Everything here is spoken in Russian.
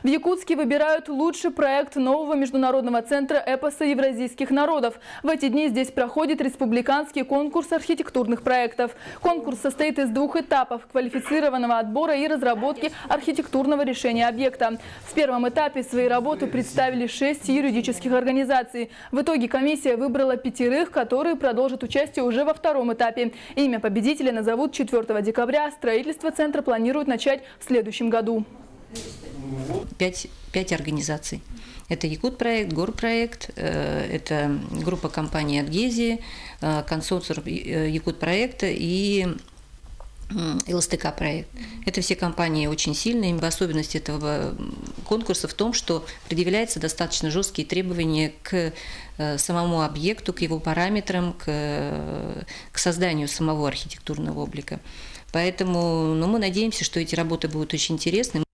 В Якутске выбирают лучший проект нового международного центра эпоса евразийских народов. В эти дни здесь проходит республиканский конкурс архитектурных проектов. Конкурс состоит из двух этапов – квалифицированного отбора и разработки архитектурного решения объекта. В первом этапе свои работы представили 6 юридических организаций. В итоге комиссия выбрала 5, которые продолжат участие уже во втором этапе. Имя победителя назовут 4 декабря. Строительство центра планируют начать в следующем году. 5 организаций. Это Якут-проект, Гор-проект, это группа компаний «Адгезии», консорциум Якут-проекта и ЛСТК-проект. Это все компании очень сильные. Особенность этого конкурса в том, что предъявляются достаточно жесткие требования к самому объекту, к его параметрам, к созданию самого архитектурного облика. Поэтому мы надеемся, что эти работы будут очень интересны.